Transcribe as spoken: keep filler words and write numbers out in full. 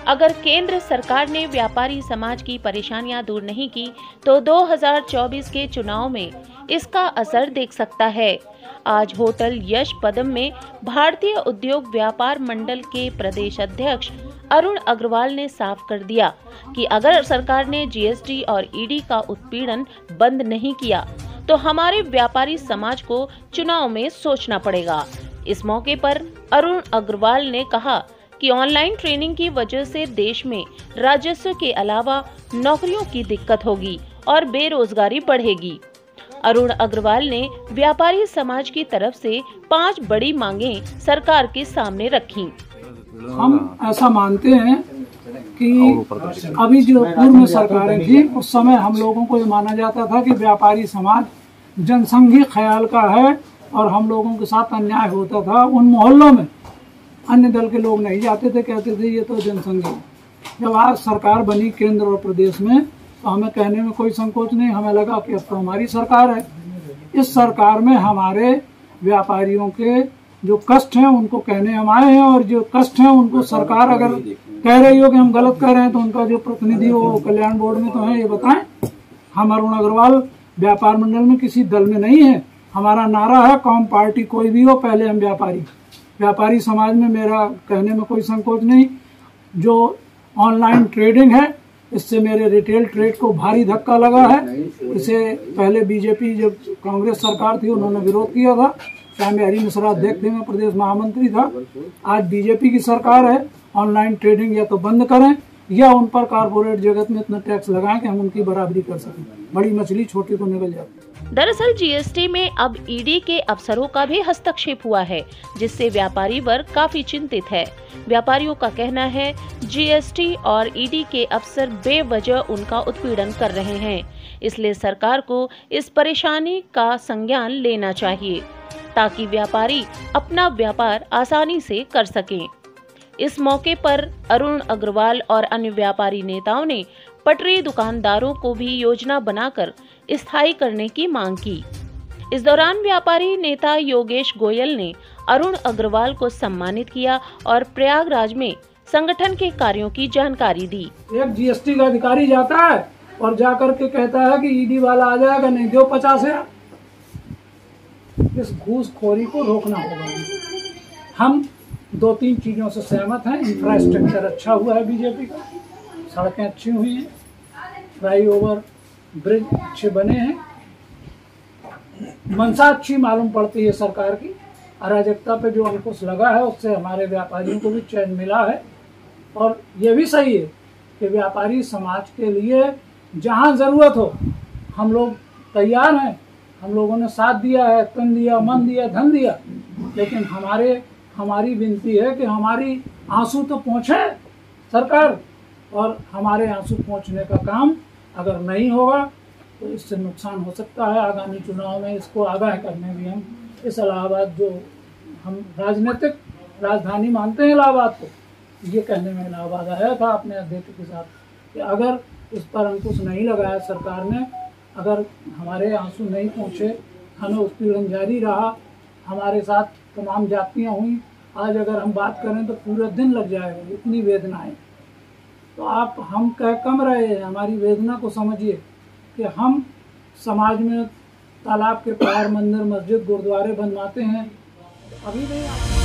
अगर केंद्र सरकार ने व्यापारी समाज की परेशानियां दूर नहीं की तो दो हज़ार चौबीस के चुनाव में इसका असर देख सकता है। आज होटल यश पदम में भारतीय उद्योग व्यापार मंडल के प्रदेश अध्यक्ष अरुण अग्रवाल ने साफ कर दिया कि अगर सरकार ने जीएसटी और ईडी का उत्पीड़न बंद नहीं किया तो हमारे व्यापारी समाज को चुनाव में सोचना पड़ेगा। इस मौके पर अरुण अग्रवाल ने कहा कि ऑनलाइन ट्रेनिंग की वजह से देश में राजस्व के अलावा नौकरियों की दिक्कत होगी और बेरोजगारी बढ़ेगी। अरुण अग्रवाल ने व्यापारी समाज की तरफ से पांच बड़ी मांगें सरकार के सामने रखी। हम ऐसा मानते हैं कि अभी जो पूर्व में सरकारें थी उस समय हम लोगों को ये माना जाता था कि व्यापारी समाज जनसंघी ख्याल का है और हम लोगों के साथ अन्याय होता था। उन मोहल्लों में अन्य दल के लोग नहीं जाते थे, कहते थे ये तो जनसंघी। जब आज सरकार बनी केंद्र और प्रदेश में तो हमें कहने में कोई संकोच नहीं, हमें लगा कि अब तो हमारी सरकार है। इस सरकार में हमारे व्यापारियों के जो कष्ट हैं उनको कहने हम आए हैं और जो कष्ट हैं उनको सरकार अगर कह रही हो कि हम गलत कर रहे हैं तो उनका जो प्रतिनिधि हो कल्याण बोर्ड में तो है, ये बताएं। हम अरुण अग्रवाल व्यापार मंडल में किसी दल में नहीं है। हमारा नारा है कौम पार्टी कोई भी हो, पहले हम व्यापारी। व्यापारी समाज में मेरा कहने में कोई संकोच नहीं। जो ऑनलाइन ट्रेडिंग है इससे मेरे रिटेल ट्रेड को भारी धक्का लगा है। इसे पहले बीजेपी जब कांग्रेस सरकार थी उन्होंने विरोध किया था, चाहे हरी मिश्रा अध्यक्ष थे, मैं प्रदेश महामंत्री था। आज बीजेपी की सरकार है, ऑनलाइन ट्रेडिंग या तो बंद करें या उन पर कारपोरेट जगत में इतना टैक्स लगाएं कि हम उनकी बराबरी कर सकें। बड़ी मछली छोटी को निकल जाती है। दरअसल जीएसटी में अब ईडी के अफसरों का भी हस्तक्षेप हुआ है, जिससे व्यापारी वर्ग काफी चिंतित है। व्यापारियों का कहना है जीएसटी और ईडी के अफसर बेवजह उनका उत्पीड़न कर रहे हैं, इसलिए सरकार को इस परेशानी का संज्ञान लेना चाहिए ताकि व्यापारी अपना व्यापार आसानी से कर सकें। इस मौके पर अरुण अग्रवाल और अन्य व्यापारी नेताओं ने पटरी दुकानदारों को भी योजना बनाकर स्थायी करने की मांग की। इस दौरान व्यापारी नेता योगेश गोयल ने अरुण अग्रवाल को सम्मानित किया और प्रयागराज में संगठन के कार्यों की जानकारी दी। एक जीएसटी का अधिकारी जाता है और जाकर के कहता है कि ईडी वाला आ जाएगा, नहीं दो पचास हजार। इस घूसखोरी को रोकना होगा। हम दो तीन चीजों से सहमत हैं। इंफ्रास्ट्रक्चर अच्छा हुआ है बीजेपी का, सड़कें अच्छी हुई हैं, फ्लाईओवर ब्रिज अच्छे बने हैं, मंशा अच्छी मालूम पड़ती है सरकार की। अराजकता पे जो अंकुश लगा है उससे हमारे व्यापारियों को भी चैन मिला है। और ये भी सही है कि व्यापारी समाज के लिए जहाँ जरूरत हो हम लोग तैयार हैं। हम लोगों ने साथ दिया है, तन दिया, मन दिया, धन दिया, लेकिन हमारे हमारी विनती है कि हमारी आंसू तो पहुँचे सरकार, और हमारे आंसू पहुँचने का काम अगर नहीं होगा तो इससे नुकसान हो सकता है आगामी चुनाव में। इसको आगाह करने भी हम इस इलाहाबाद, जो हम राजनीतिक राजधानी मानते हैं इलाहाबाद को, ये कहने में इलाहाबाद आया था अपने अध्यक्ष के साथ कि अगर इस पर अंकुश नहीं लगाया सरकार ने, अगर हमारे आंसू नहीं पहुँचे, हमें उत्पीड़न जारी रहा, हमारे साथ तमाम जातियाँ हुई, आज अगर हम बात करें तो पूरे दिन लग जाएगा, इतनी वेदनाएं। तो आप हम कह कम रहे हैं, हमारी वेदना को समझिए कि हम समाज में तालाब के पार मंदिर, मस्जिद, गुरुद्वारे बनवाते हैं, अभी नहीं।